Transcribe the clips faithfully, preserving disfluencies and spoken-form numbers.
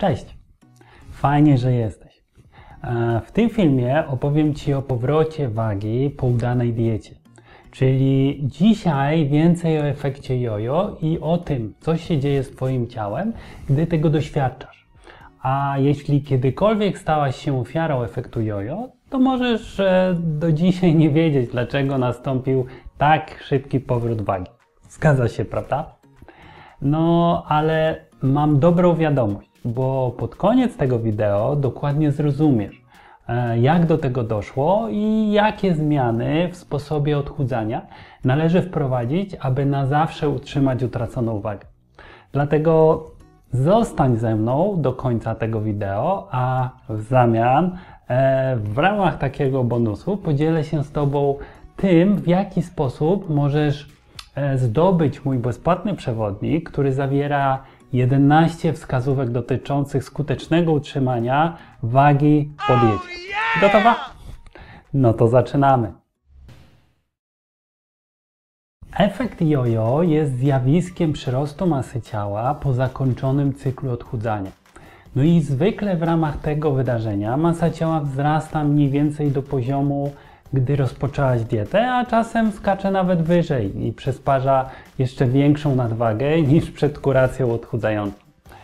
Cześć! Fajnie, że jesteś. W tym filmie opowiem Ci o powrocie wagi po udanej diecie. Czyli dzisiaj więcej o efekcie jojo i o tym, co się dzieje z Twoim ciałem, gdy tego doświadczasz. A jeśli kiedykolwiek stałaś się ofiarą efektu jojo, to możesz do dzisiaj nie wiedzieć, dlaczego nastąpił tak szybki powrót wagi. Zgadza się, prawda? No, ale mam dobrą wiadomość, bo pod koniec tego wideo dokładnie zrozumiesz, jak do tego doszło i jakie zmiany w sposobie odchudzania należy wprowadzić, aby na zawsze utrzymać utraconą wagę. Dlatego zostań ze mną do końca tego wideo, a w zamian w ramach takiego bonusu podzielę się z Tobą tym, w jaki sposób możesz zdobyć mój bezpłatny przewodnik, który zawiera jedenaście wskazówek dotyczących skutecznego utrzymania wagi po diecie. Gotowa? No to zaczynamy. Efekt jojo jest zjawiskiem przyrostu masy ciała po zakończonym cyklu odchudzania. No i zwykle w ramach tego wydarzenia masa ciała wzrasta mniej więcej do poziomu, gdy rozpoczęłaś dietę, a czasem skacze nawet wyżej i przysparza jeszcze większą nadwagę niż przed kuracją odchudzającą.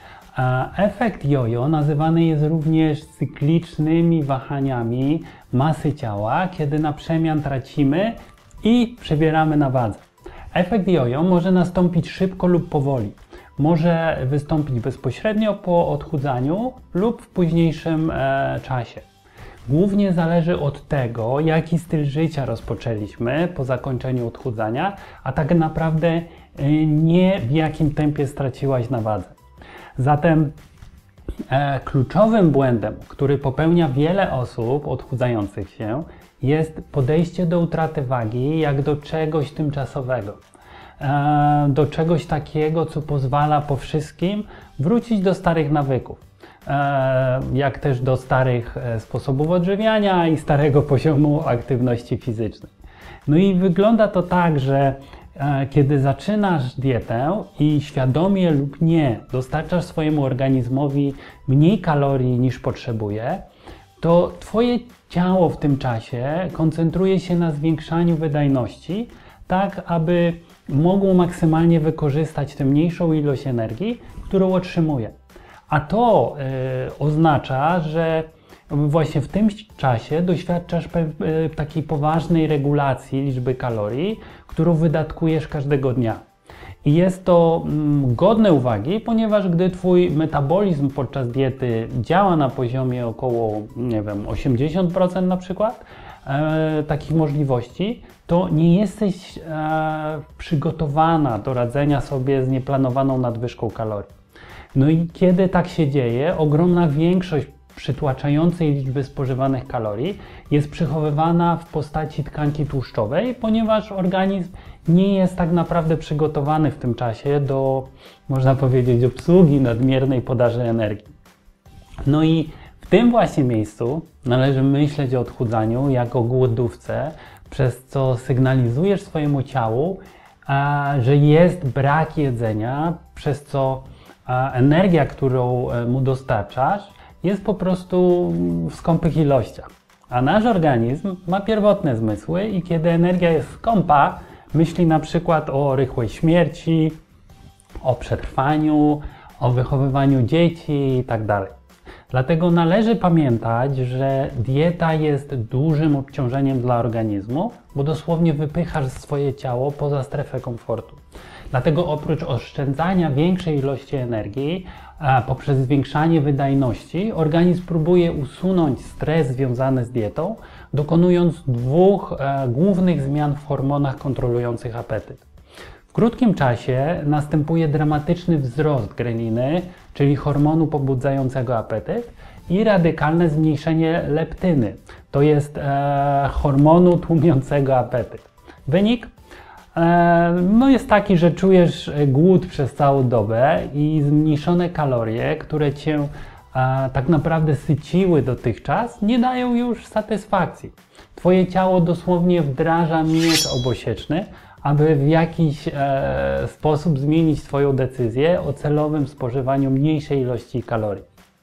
A efekt jojo nazywany jest również cyklicznymi wahaniami masy ciała, kiedy na przemian tracimy i przybieramy na wadze. Efekt jojo może nastąpić szybko lub powoli. Może wystąpić bezpośrednio po odchudzaniu lub w późniejszym e, czasie. Głównie zależy od tego, jaki styl życia rozpoczęliśmy po zakończeniu odchudzania, a tak naprawdę nie w jakim tempie straciłaś na wadze. Zatem e, kluczowym błędem, który popełnia wiele osób odchudzających się, jest podejście do utraty wagi jak do czegoś tymczasowego. E, do czegoś takiego, co pozwala po wszystkim wrócić do starych nawyków. Jak też do starych sposobów odżywiania i starego poziomu aktywności fizycznej. No i wygląda to tak, że kiedy zaczynasz dietę i świadomie lub nie dostarczasz swojemu organizmowi mniej kalorii niż potrzebuje, to Twoje ciało w tym czasie koncentruje się na zwiększaniu wydajności, tak aby mogło maksymalnie wykorzystać tę mniejszą ilość energii, którą otrzymuje. A to y, oznacza, że właśnie w tym czasie doświadczasz y, takiej poważnej regulacji liczby kalorii, którą wydatkujesz każdego dnia. I jest to mm, godne uwagi, ponieważ gdy Twój metabolizm podczas diety działa na poziomie około, nie wiem, osiemdziesiąt procent na przykład e, takich możliwości, to nie jesteś e, przygotowana do radzenia sobie z nieplanowaną nadwyżką kalorii. No i kiedy tak się dzieje, ogromna większość przytłaczającej liczby spożywanych kalorii jest przechowywana w postaci tkanki tłuszczowej, ponieważ organizm nie jest tak naprawdę przygotowany w tym czasie do, można powiedzieć, obsługi nadmiernej podaży energii. No i w tym właśnie miejscu należy myśleć o odchudzaniu jako głodówce, przez co sygnalizujesz swojemu ciału, a, że jest brak jedzenia, przez co a energia, którą mu dostarczasz, jest po prostu w skąpych ilościach. A nasz organizm ma pierwotne zmysły i kiedy energia jest skąpa, myśli na przykład o rychłej śmierci, o przetrwaniu, o wychowywaniu dzieci itd. Dlatego należy pamiętać, że dieta jest dużym obciążeniem dla organizmu, bo dosłownie wypychasz swoje ciało poza strefę komfortu. Dlatego oprócz oszczędzania większej ilości energii a poprzez zwiększanie wydajności, organizm próbuje usunąć stres związany z dietą, dokonując dwóch e, głównych zmian w hormonach kontrolujących apetyt. W krótkim czasie następuje dramatyczny wzrost greliny, czyli hormonu pobudzającego apetyt, i radykalne zmniejszenie leptyny, to jest e, hormonu tłumiącego apetyt. Wynik? No jest taki, że czujesz głód przez całą dobę i zmniejszone kalorie, które Cię a, tak naprawdę syciły dotychczas, nie dają już satysfakcji. Twoje ciało dosłownie wdraża miecz obosieczny, aby w jakiś e, sposób zmienić Twoją decyzję o celowym spożywaniu mniejszej ilości kalorii.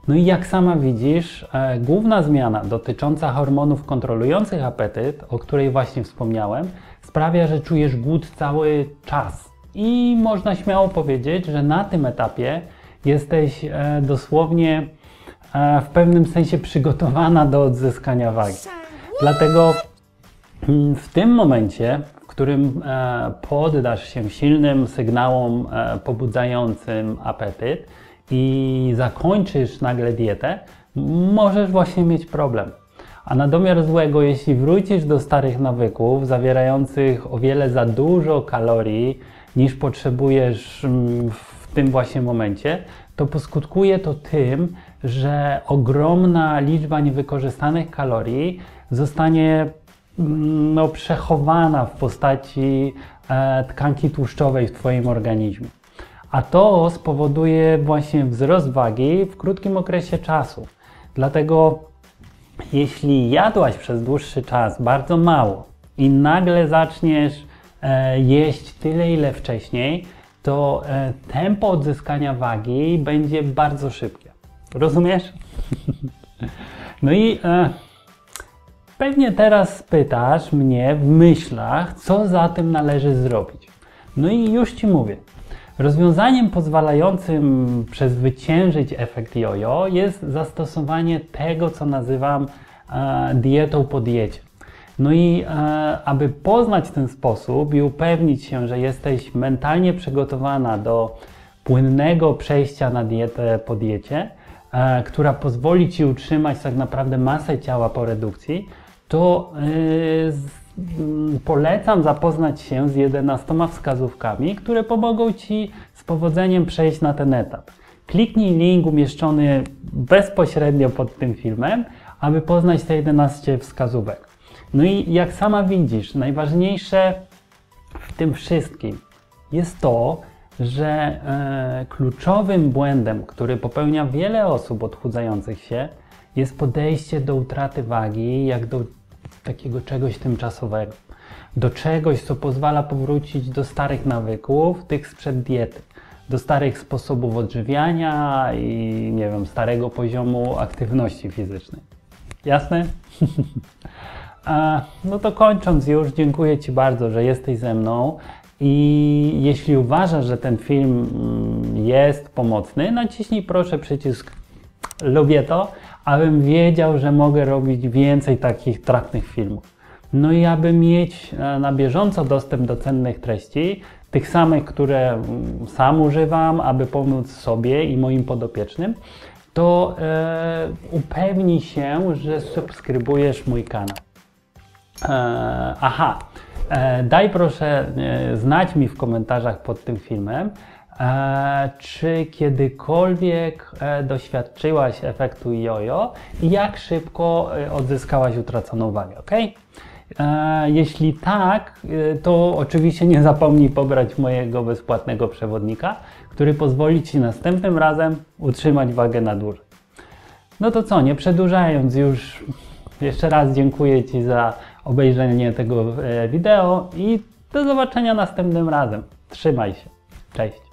No i jak sama widzisz, e, główna zmiana dotycząca hormonów kontrolujących apetyt, o której właśnie wspomniałem, sprawia, że czujesz głód cały czas. I można śmiało powiedzieć, że na tym etapie jesteś e, dosłownie e, w pewnym sensie przygotowana do odzyskania wagi. Dlatego mm, w tym momencie, w którym e, poddasz się silnym sygnałom e, pobudzającym apetyt i zakończysz nagle dietę, możesz właśnie mieć problem. A na domiar złego, jeśli wrócisz do starych nawyków zawierających o wiele za dużo kalorii niż potrzebujesz w tym właśnie momencie, to poskutkuje to tym, że ogromna liczba niewykorzystanych kalorii zostanie no, przechowana w postaci e, tkanki tłuszczowej w Twoim organizmie. A to spowoduje właśnie wzrost wagi w krótkim okresie czasu. Dlatego jeśli jadłaś przez dłuższy czas bardzo mało i nagle zaczniesz e, jeść tyle, ile wcześniej, to e, tempo odzyskania wagi będzie bardzo szybkie. Rozumiesz? No i e, pewnie teraz pytasz mnie w myślach, co za tym należy zrobić. No i już Ci mówię. Rozwiązaniem pozwalającym przezwyciężyć efekt jojo jest zastosowanie tego, co nazywam e, dietą po diecie. No i e, aby poznać ten sposób i upewnić się, że jesteś mentalnie przygotowana do płynnego przejścia na dietę po diecie, e, która pozwoli Ci utrzymać tak naprawdę masę ciała po redukcji, to e, z, polecam zapoznać się z jedenastoma wskazówkami, które pomogą Ci z powodzeniem przejść na ten etap. Kliknij link umieszczony bezpośrednio pod tym filmem, aby poznać te jedenaście wskazówek. No i jak sama widzisz, najważniejsze w tym wszystkim jest to, że e, kluczowym błędem, który popełnia wiele osób odchudzających się, jest podejście do utraty wagi jak do takiego czegoś tymczasowego, do czegoś, co pozwala powrócić do starych nawyków, tych sprzed diety, do starych sposobów odżywiania i nie wiem, starego poziomu aktywności fizycznej. Jasne? No to kończąc już, dziękuję Ci bardzo, że jesteś ze mną i jeśli uważasz, że ten film jest pomocny, naciśnij proszę przycisk lubię to, abym wiedział, że mogę robić więcej takich trafnych filmów. No i aby mieć na bieżąco dostęp do cennych treści, tych samych, które sam używam, aby pomóc sobie i moim podopiecznym, to e, upewnij się, że subskrybujesz mój kanał. E, aha, e, daj proszę e, znać mi w komentarzach pod tym filmem, e, czy kiedykolwiek e, doświadczyłaś efektu jojo i jak szybko e, odzyskałaś utraconą wagę, ok? E, jeśli tak, e, to oczywiście nie zapomnij pobrać mojego bezpłatnego przewodnika, który pozwoli Ci następnym razem utrzymać wagę na dłużej. No to co, nie przedłużając już, jeszcze raz dziękuję Ci za obejrzenie tego wideo i do zobaczenia następnym razem. Trzymaj się. Cześć.